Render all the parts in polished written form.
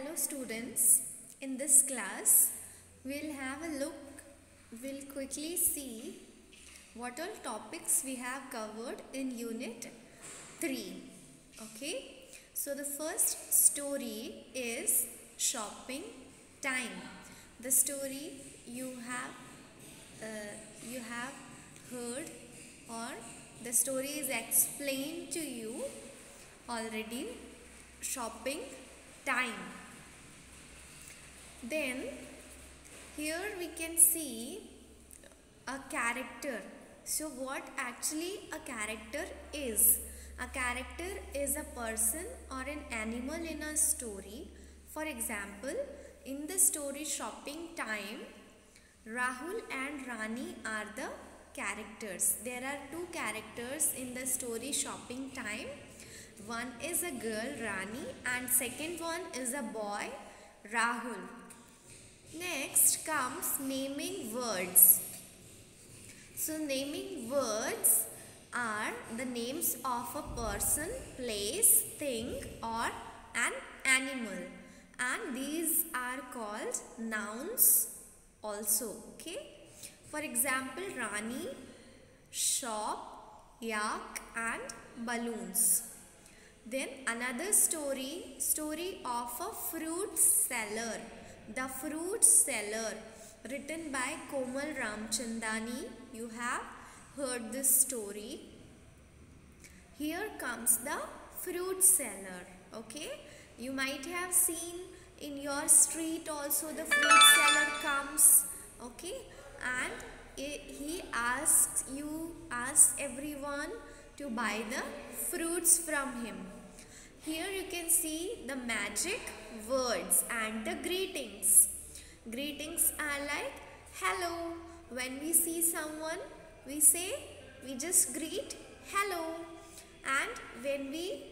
Hello students, in this class we'll quickly see what all topics we have covered in unit 3. Okay, so the first story is shopping time. The story you have heard, or the story is explained to you already. Shopping time. Then here we can see a character. So what actually a character is? A character is a person or an animal in a story. For example, in the story Shopping Time, Rahul and Rani are the characters. There are two characters in the story Shopping Time. One is a girl, Rani, and second one is a boy, Rahul. Next comes naming words. So naming words are the names of a person, place, thing or an animal, and these are called nouns also. Okay. For example, Rani, shop, yak and balloons. Then another story of a fruit seller. The fruit seller, written by Komal Ramchandani. You have heard this story. Here comes the fruit seller. Okay, you might have seen in your street also the fruit seller comes. Okay, and he asks everyone to buy the fruits from him. Here you can see the magic words and the greetings. Greetings are like hello. When we see someone, we just greet hello. And when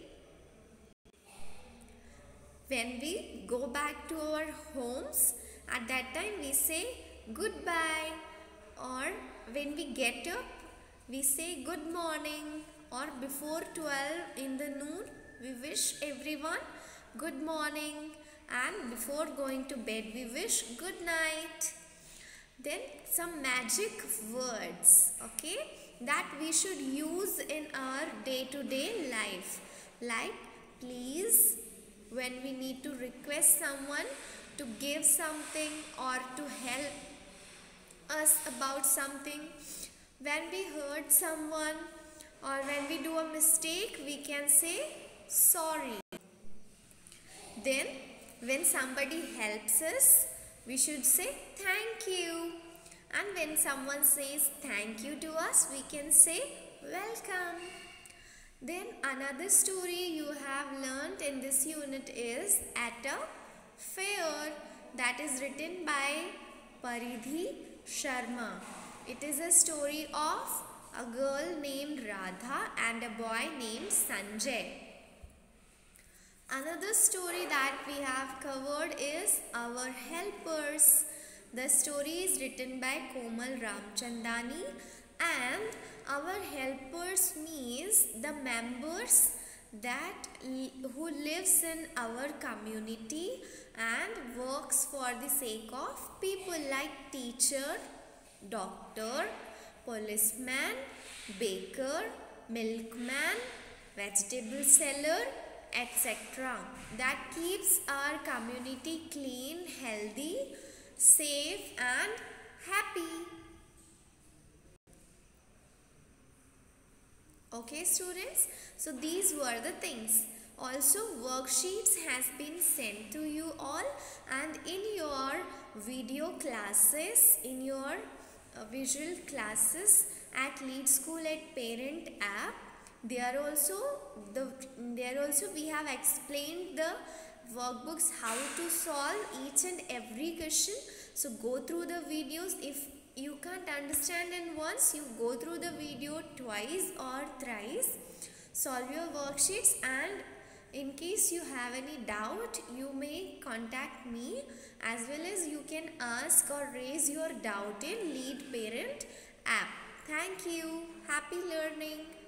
we go back to our homes, at that time we say goodbye. Or when we get up, we say good morning. Or before 12 in the noon, we wish everyone good morning, and before going to bed we wish good night. Then some magic words, okay, that we should use in our day-to-day life, like please, when we need to request someone to give something or to help us about something. When we hurt someone or when we do a mistake, we can say sorry. Then when somebody helps us, we should say thank you. And when someone says thank you to us, we can say welcome. Then another story you have learned in this unit is At a Fair, that is written by Paridhi Sharma. It is a story of a girl named Radha and a boy named Sanjay. Another story that we have covered is Our Helpers. The story is written by Komal Ramchandani, and Our Helpers means the members who lives in our community and works for the sake of people like teacher, doctor, policeman, baker, milkman, vegetable seller, etc. That keeps our community clean, healthy, safe and happy. Okay students, so these were the things. Also worksheets has been sent to you all, and in your video classes, in your visual classes at Lead School at Parent app, there also we have explained the workbooks how to solve each and every question. So go through the videos. If you can't understand in once, you go through the video twice or thrice, solve your worksheets, and in case you have any doubt, you may contact me, as well as you can ask or raise your doubt in Lead Parent app. Thank you. Happy learning.